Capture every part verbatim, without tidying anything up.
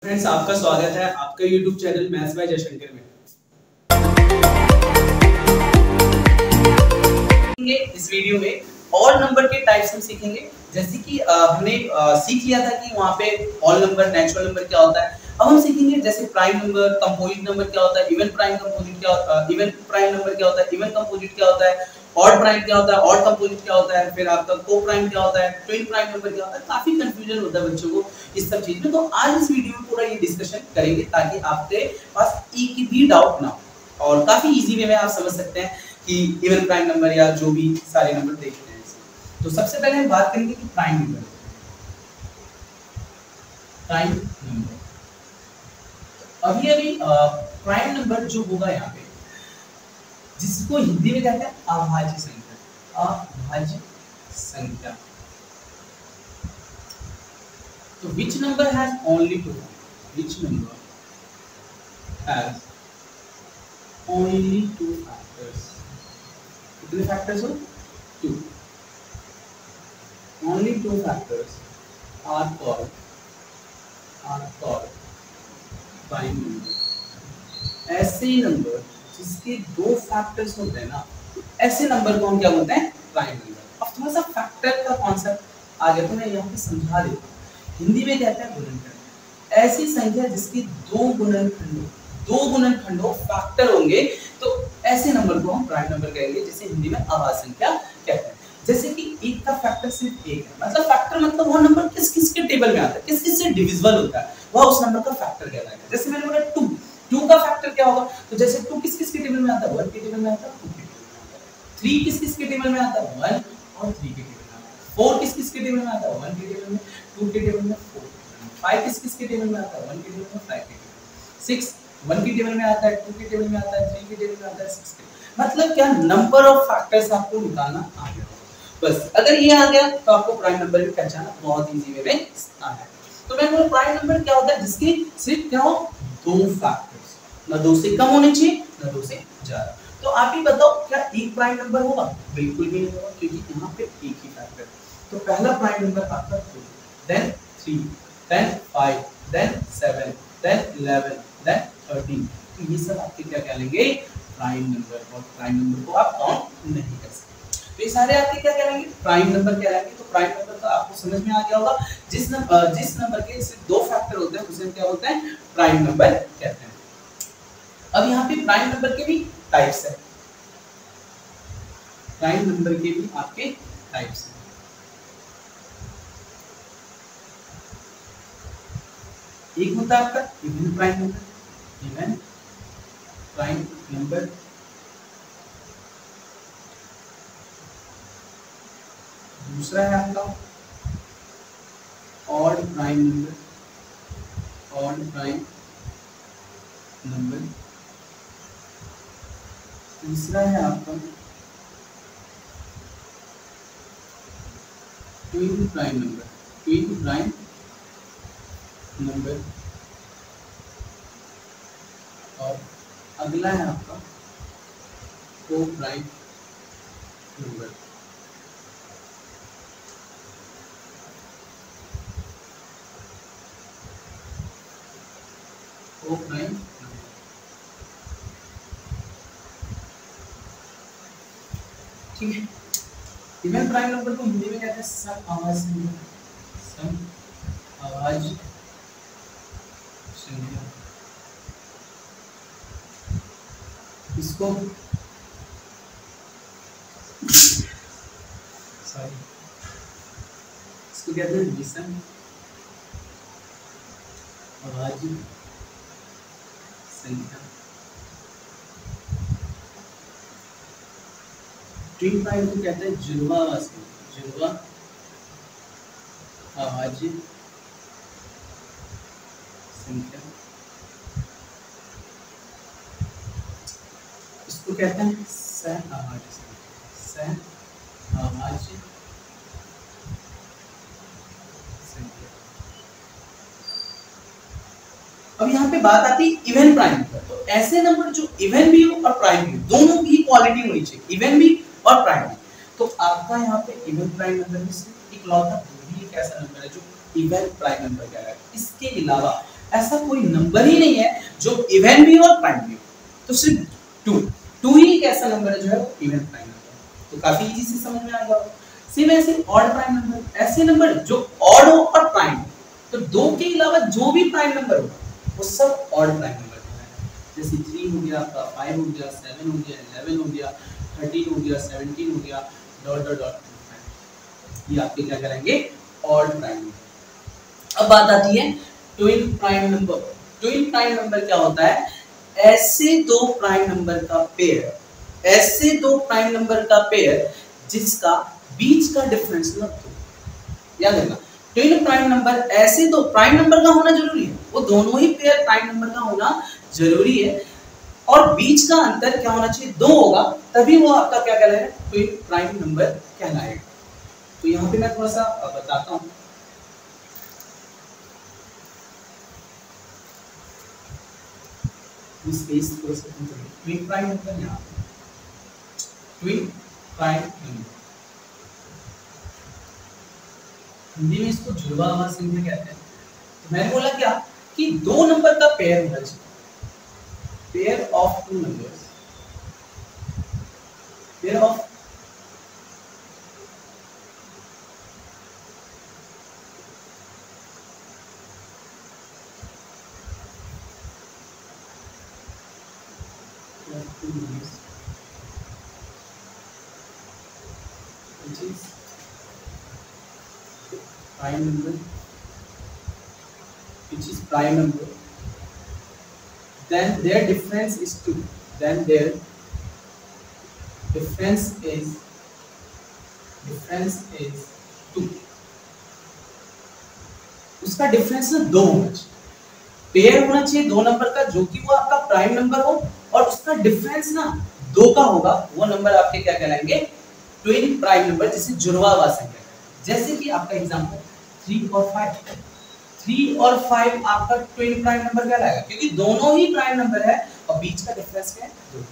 Friends, आपका स्वागत है आपका YouTube channel maths by Jaishankar में। इस वीडियो में ऑल नंबर के टाइप्स हम सीखेंगे। जैसे कि हमने सीख लिया था कि वहाँ पे ऑल नंबर, नेचुरल नंबर क्या होता है। अब हम सीखेंगे जैसे प्राइम नंबर, कंपोजिट नंबर क्या होता है, इवन प्राइम कंपोजिट क्या होता है, इवन प्राइम नंबर क्या होता है, इवन कंपोजिट क्या होता है, ऑड प्राइम क्या होता है, ऑड कंपोजिट क्या होता है, फिर आपका को प्राइम क्या होता है, ट्विन प्राइम नंबर क्या होता है। काफी कंफ्यूजन होता है बच्चों को इस सब चीज में। तो आज इस वीडियो में पूरा ये डिस्कशन करेंगे ताकि आपके पास एक भी डाउट ना हो और काफी इजी वे में आप समझ सकते हैं कि इवन प्राइम नंबर या जो भी सारे नंबर देखते हैं। तो सबसे पहले हम बात करेंगे कि प्राइम नंबर प्राइम नंबर अभी अभी प्राइम नंबर जो होगा यहाँ पे, जिसको हिंदी में कहते हैं अभाज्य संख्या। अभाज्य संख्या तो which number has only two which number has only two factors? कितने factors हो? two. Only two factors are called are called prime number. ऐसे नंबर जिसके दो फैक्टर्स होते हैं ना, ऐसे नंबर को हम क्या बोलते हैं? Prime number. अब थोड़ा सा फैक्टर का कॉन्सेप्ट आ गया तो मैं यहाँ पे समझा देता हूँ। हिंदी में कहते हैं गुणनखंड। ऐसी संख्या जिसके दो गुणनखंडों दो गुणनखंडों फैक्टर होंगे तो ऐसे नंबर को हम प्राइम नंबर कहेंगे, जिसे हिंदी में अभाज्य संख्या कहते हैं। जैसे कि एक का फैक्टर सिर्फ एक है, मतलब फैक्टर मतलब वो नंबर किस किस के टेबल में आता है, किस किस से डिविजिबल होता है, वह उस नंबर का फैक्टर कहलाएगा। जैसे मैंने बोला टू टू का फैक्टर क्या होगा, तो जैसे टू किस किस के टेबल में आता है? वन के टेबल में आता है, टू के टेबल में आता है। थ्री किस किस के टेबल में आता है? वन और थ्री के टेबल में आता है। फोर किस किस के टेबल में आता है? वन के टेबल में, टू के टेबल में, फोर। फाइव किस किस के टेबल में आता है? वन के टेबल में, फाइव के टेबल में। सिक्स वन के टेबल में आता है, टू के टेबल में आता है, थ्री के टेबल में आता है, सिक्स के। मतलब क्या नंबर ऑफ फैक्टर्स आपको निकालना आ गया। बस अगर ये आ गया तो आपको प्राइम नंबर की पहचान बहुत इजी वे में आ है। तो मैं बोलूं प्राइम नंबर क्या होता है? जिसके सिर्फ क्या हो? दो फैक्टर्स, ना दो से कम होने चाहिए ना दो से ज्यादा। तो आप ही बताओ क्या एक प्राइम नंबर होगा? बिल्कुल भी नहीं होगा, क्योंकि यहाँ पे एक ही फैक्टर। तो पहला प्राइम नंबर आपका two, then three, then five, then seven, then eleven, then thirteen. तो ये सब आपके क्या कहलाएंगे? Prime number. और प्राइम नंबर को आप काउंट नहीं कर सकते। तो ये सारे आपके क्या कहलाएंगे? प्राइम नंबर कहलाएंगे। तो प्राइम नंबर का आपको समझ में आ गया होगा, जिस नंबर जिस नंबर के सिर्फ दो फैक्टर होते हैं उसे क्या बोलते हैं? प्राइम नंबर कहते हैं। अब यहाँ पे प्राइम नंबर के भी टाइप्स है। प्राइम नंबर के भी आपके टाइप्स हैं। एक होता है आपका even prime number, even prime number. दूसरा है आपका odd prime number, odd prime number. तीसरा है आपका twin prime number, twin prime number. और अगला है आपका को प्राइम नंबर। को प्राइम ठीक है। इवन प्राइम नंबर को हिंदी में कहते हैं समअभाज्य संख्या, समअभाज्य संख्या। इसको सॉरी इसको कहते हैं विषम अभाज्य संख्या। ट्विन प्राइम को कहते हैं जुड़वा संख्या, जुड़वा अभाज्य संख्या। इसको कहते हैं सहअभाज्य संख्या, सहअभाज्य संख्या। अब यहाँ पे बात आती है इवन प्राइम नंबर। तो ऐसे नंबर जो इवन भी हो और प्राइम भी, दोनों की क्वालिटी होनी चाहिए, इवन भी और प्राइम भी। तो आपका यहाँ पे इवन प्राइम नंबर में सिर्फ इकलौता दो ही एक ऐसा नंबर है जो इवन प्राइम नंबर कहलाता है। इसके अलावा ऐसा कोई नंबर ही नहीं है जो इवन भी और प्राइम भी हो, तो सिर्फ टू टू ही एक ऐसा नंबर है जो है इवन प्राइम नंबर। तो काफी इजी से समझ में आएगा। सेम ऐसे ऑड प्राइम नंबर, ऐसे नंबर जो ऑड हो और प्राइम, तो दो के अलावा जो भी प्राइम नंबर होगा वो सब ऑड प्राइम नंबर है। जैसे थ्री हो गया, आपका फाइव हो गया, सेवन हो गया, इलेवन हो गया, थर्टीन हो गया, सेवनटीन हो गया, डॉट डॉट डॉट, ये आपके क्या करेंगे ऑड प्राइम नंबर। अब बात आती है twin prime number. Twin prime number क्या होता है? ऐसे दो प्राइम नंबर का पेयर, ऐसे दो प्राइम नंबर का पेयर जिसका बीच का डिफरेंस ना दो। याद रखना, ट्विन प्राइम नंबर ऐसे दो प्राइम नंबर का होना जरूरी है, वो दोनों ही पेयर प्राइम नंबर का होना जरूरी है, और बीच का अंतर क्या होना चाहिए? दो होगा, तभी वो आपका क्या कहलाएगा? ट्विन प्राइम नंबर कहलाएगा। तो यहाँ पे मैं थोड़ा सा बताता हूँ। ट्विन प्राइम नंबर, यहाँ ट्विन प्राइम नंबर हिंदी में इसको जुड़वा हुआ संख्या कहते हैं। तो मैंने बोला क्या कि दो नंबर का पेयर होना चाहिए, pair of two numbers, pair of two numbers which is prime number, which is prime number, then their difference is two, then their difference is difference is two, उसका डिफरेंस ना दो होना चाहिए, pair होना चाहिए दो नंबर का जो कि वो आपका प्राइम नंबर हो, और उसका डिफरेंस ना दो का होगा, वो नंबर आपके क्या कहलाएंगे? ट्विन प्राइम नंबर, जिसे जुड़वा हुआ संख्या। जैसे कि आपका एग्जांपल थ्री और फाइव, थ्री और फाइव आपका ट्विन प्राइम नंबर कहलाएगा क्योंकि दोनों ही प्राइम नंबर है और बीच का डिफरेंस क्या है? दो।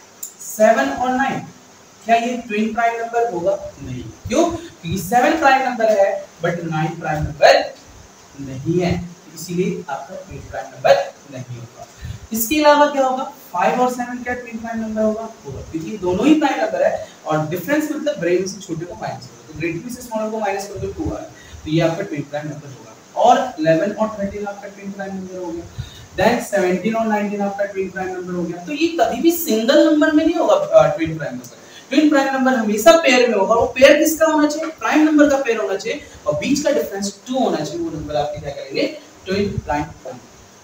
सेवन और नाइन, क्या ये ट्विन प्राइम नंबर होगा? नहीं। क्यों? क्योंकि सेवन प्राइम नंबर है बट नाइन प्राइम नंबर नहीं है, इसीलिए आपका ट्विन प्राइम नंबर नहीं होगा। इसके अलावा क्या होगा? फाइव और सेवन क्या ट्विन प्राइम नंबर होगा? होगा, क्योंकि दोनों ही प्राइम नंबर है और डिफरेंस मतलब बड़े से छोटे को माइनस करो, तो ग्रेटर से स्मॉलर को माइनस करो तो टू आ, तो ये आपका ट्विन प्राइम नंबर होगा। और इलेवन और थर्टीन आपका ट्विन प्राइम नंबर हो गया, देन सेवनटीन और नाइनटीन आपका ट्विन प्राइम नंबर हो गया। तो ये कभी भी सिंगल नंबर में नहीं होगा twin prime number, twin prime number हमेशा पेयर में होगा। वो पेयर किसका होना चाहिए? प्राइम नंबर का पेयर होना चाहिए और बीच का डिफरेंस टू होना चाहिए, वो नंबर आपके क्या करेंगे? Twin prime number.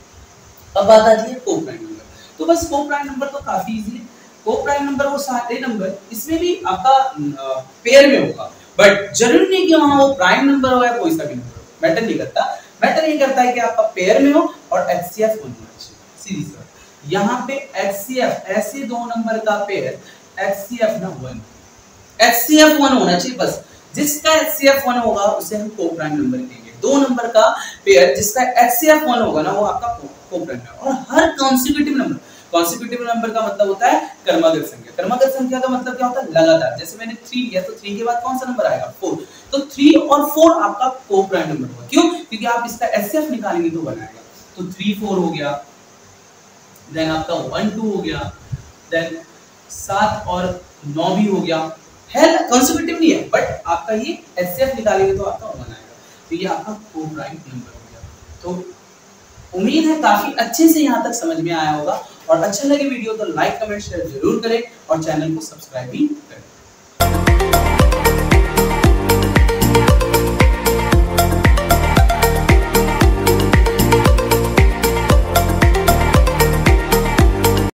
अब बात आती है को प्राइम नंबर। तो बस को प्राइम नंबर तो काफी इजी है। को प्राइम नंबर वो सारे नंबर, इसमें भी आपका पेयर में होगा, बट जरूरी नहीं कि वहां वो प्राइम नंबर हो या कोई सा भी नंबर हो, मैटर नहीं करता। मैटर ये करता है कि आपका पेयर में हो और एचसीएफ वन होना चाहिए। सीधी सी बात, यहाँ पे एचसीएफ ऐसे दो नंबर का पेयर एचसीएफ ना वन, एचसीएफ वन होना चाहिए बस। जिसका एचसीएफ वन होगा उसे हम को प्राइम नंबर कहेंगे। दो नंबर का पेयर जिसका एचसीएफ वन होगा ना, वो आपका को प्राइम नंबर। और हर कॉन्सेक्यूटिव नंबर, कॉन्सेक्यूटिव नंबर का मतलब होता है क्रमागत संख्या। क्रमागत संख्या का मतलब क्या होता है? लगातार। जैसे मैंने थ्री लिया तो थ्री के बाद कौन सा नंबर आएगा? फोर, तो थ्री और फोर आपका को प्राइम नंबर होगा। क्यों? क्योंकि आप इसका एचसीएफ निकालेंगे तो वन आएगा। तो थ्री फोर हो गया, देन आपका वन टू हो गया, देन सात और नौ भी हो गया। है कॉन्सेक्यूटिव नहीं है, बट आपका ये एचसीएफ निकालेंगे तो आपका वन आएगा। तो ये आपका को प्राइम नंबर हो गया। तो उम्मीद है काफी अच्छे से यहाँ तक समझ में आया होगा, और अच्छा लगे वीडियो तो लाइक कमेंट शेयर जरूर करें और चैनल को सब्सक्राइब भी करें।